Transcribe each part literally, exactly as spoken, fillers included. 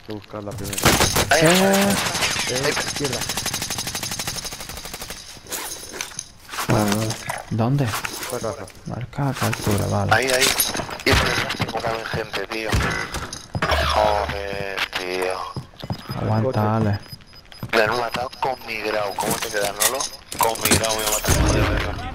que buscar la primera. Ahí, ahí, ahí, Eh, ahí. izquierda. Vale, vale. ¿Dónde? Esta casa. Marca a qué altura, vale. Ahí, ahí. Y por detrás tengo también gente, tío. Joder, tío. Aguanta, Ale. Me han matado con mi grau. ¿Cómo te quedas, Nolo? Con mi grau me matan, joder, verdad.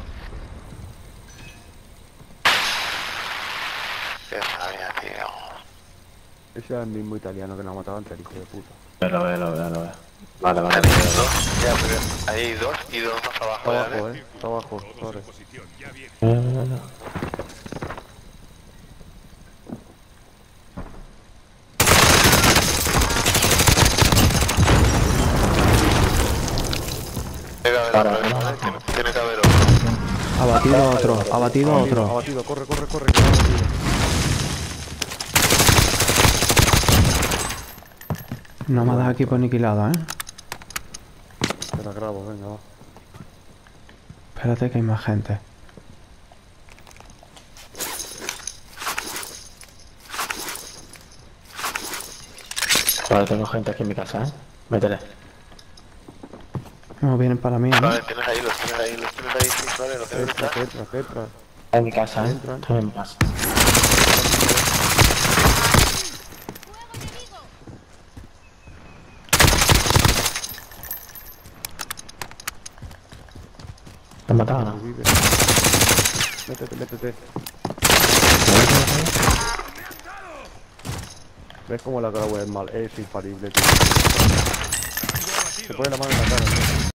Qué rabia, tío. Ese era el mismo italiano que nos ha matado antes, el hijo de puta. Lo veo, lo veo, lo veo. Vale, vale. Ahí hay dos, ya, pero ahí hay dos y dos más abajo, Está ya, abajo, ¿ves? eh. Está abajo, sorry. No, no, no. Tiene que haber Para, otro, para, ¿eh? para. Tiene- Tiene que haber otro. Abatido otro, abatido Abatido, otro. abatido, corre, corre, corre, que lo ha abatido. No me das equipo aniquilado, ¿eh? Te la grabo, venga, va. Espérate que hay más gente. Vale, tengo gente aquí en mi casa, ¿eh? Métele. No, vienen para mí, ¿no? Vale, tienes ahí, los tienes ahí, los tienes ahí, sí, vale, los tienes Entra, detrás. entra, entra. En mi casa, ¿eh? Entran. Estoy en mi casa. ¿Te han matado o no? Vive. Métete, métete. ¿Ves cómo la grabo es mal? Es infalible, tío. Se pone la mano en la cara, ¿no?